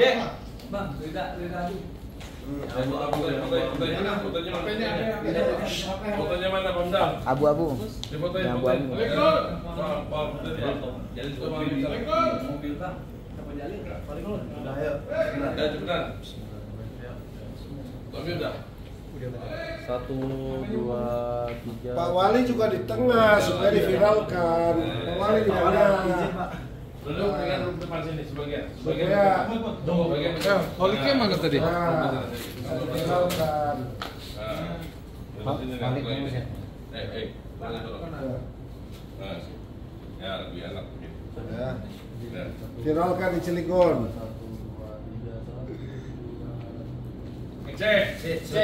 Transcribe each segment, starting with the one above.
Bang, cerita abu. Fotonya mana, Pamdal? Abu-abu. Difotoin, Yang fotoin. Jalin mobil bang. Apa jalin? Paling lu. Udah ayo. Udah cepetan. Tapi udah. 1, 2, 3. Pak Wali juga di tengah supaya diviralkan. Pak Wali di mana? Duduk dengan depan sini sebagian. Sebagian. Holiknya mana tadi? Viralkan. Balik ya. Balik dulu. Ya, lebih enak begitu. Ya. Viralkan di Cilegon. Cek.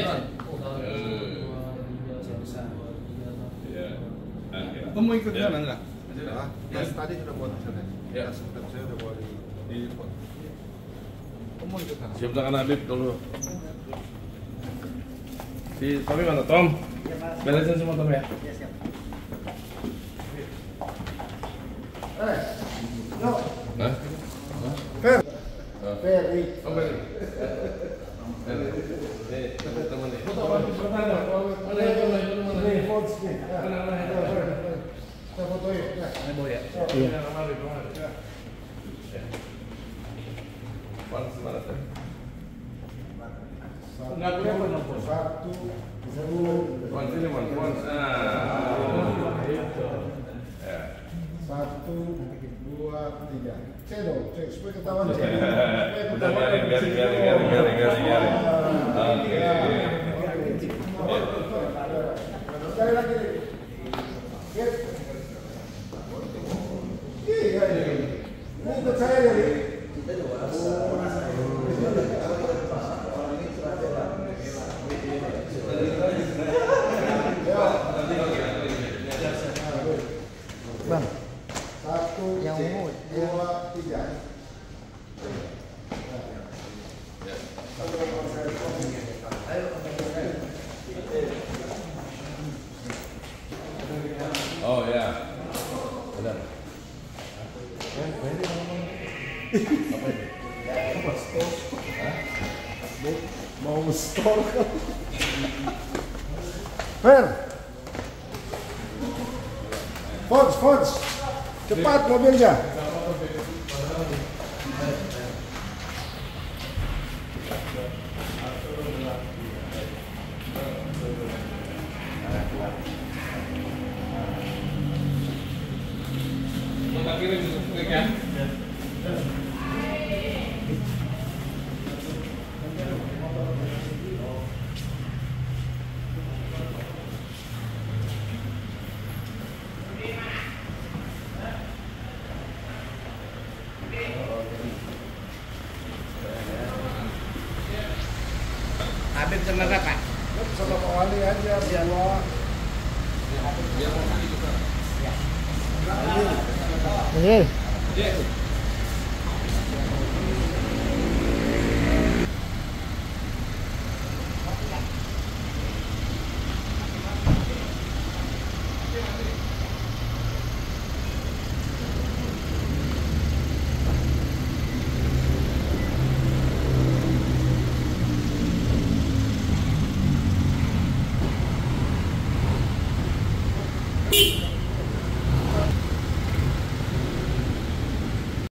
Kamu ikut sana enggak? Ya, tadi sudah buat sana. Ya. Saya udah buat di Kamu ikut sana. Siap tangan Habib dulu. Si Tommy mana, Tom? Beresin semua, Tom ya. Yuk, Hah? Fer. Ferry. Oh, Ferry. Teman nih. Mana? Nih, Fonts nih. Kita fotoin. Iya. Satu, dua, Sini, Man. satu, dua, tiga. Cek dong, cek supaya ketahuan cek. Udah garing. Sekali lagi. Get. Iya ini. Ini ikut saya jadi. Bang, Satu, yang ungu, dua, tiga. Oh ya. Benar. Mau store kan? Fer. Fonts. Cepat mobilnya. Kita kirim klik ya. Habib sama kakak. Sama Pak Wali aja berdua. ini.